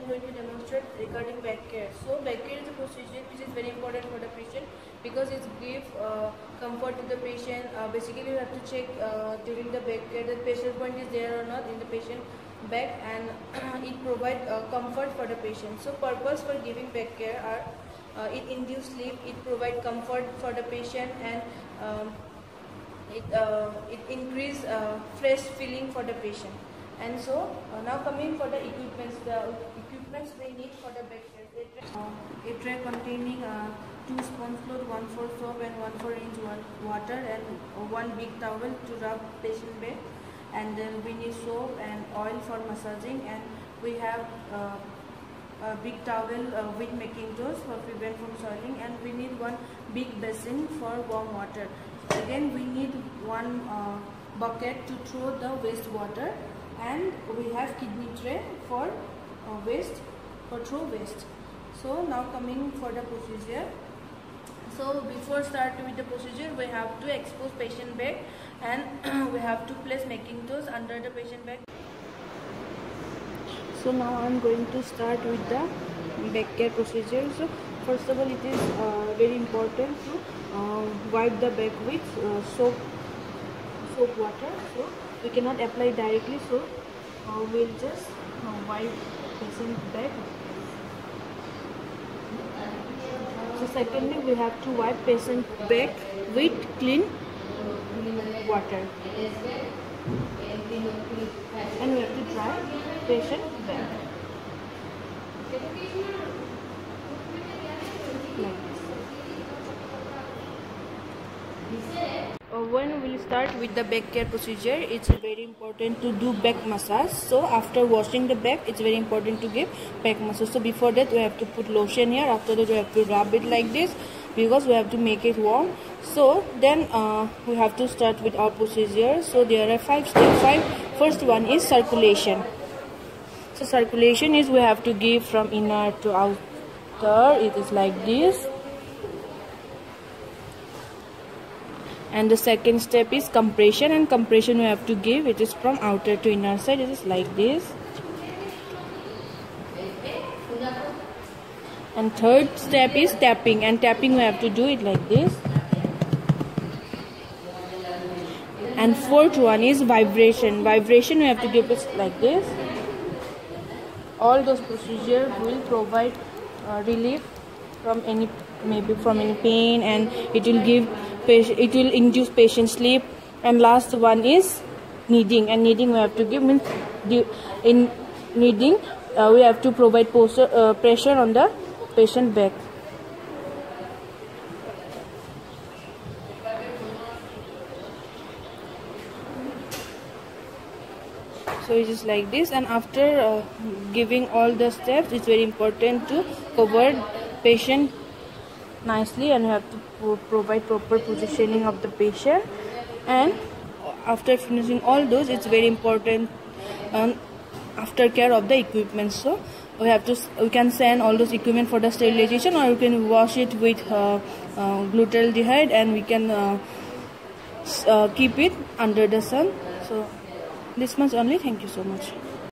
I'm going to demonstrate regarding back care. So back care is a procedure which is very important for the patient because it gives comfort to the patient. Basically, you have to check during the back care that pressure point is there or not in the patient back, and it provides comfort for the patient. So purpose for giving back care are it induce sleep, it provide comfort for the patient, and it increase fresh feeling for the patient. And so now coming for the equipments we need for the back care. A tray containing 2 sponge cloth, 1/4 soap and 1/4 inch water, and 1 big towel to rub patient back. And then we need soap and oil for massaging, and we have a big towel with Macintosh for prevent from soiling, and we need 1 big basin for warm water. Again we need 1 bucket to throw the waste water, and we have kidney tray for throw waste. So now coming for the procedure. So before start with the procedure, we have to expose patient back, and we have to place Macintosh under the patient back. So now I am going to start with the back care procedure. So first of all, it is very important to wipe the back with soap water. So we cannot apply directly, so we'll just wipe patient back. So secondly, we have to wipe patient back with clean water, and we have to dry patient back like this. When we will start with the back care procedure, it's very important to do back massage. So after washing the back, it's very important to give back massage. So before that, we have to put lotion here. After that, we have to rub it like this because we have to make it warm. So then we have to start with our procedure. So there are 5 steps. First one is circulation. So circulation is we have to give from inner to outer. It is like this. And the second step is compression, and compression we have to give, it is from outer to inner side. It is like this. And third step is tapping, and tapping we have to do it like this. And fourth one is vibration. Vibration we have to give it like this. All those procedures will provide relief from any pain, and it will induce patient sleep. And last one is kneading, and kneading we have to give means in kneading we have to provide pressure on the patient back. So it is like this. And after giving all the steps, it's very important to cover patient nicely, and we have to provide proper positioning of the patient. And after finishing all those, it's very important aftercare of the equipment. So we can send all those equipment for the sterilization, or we can wash it with glutaraldehyde, and we can keep it under the sun. So this much only. Thank you so much.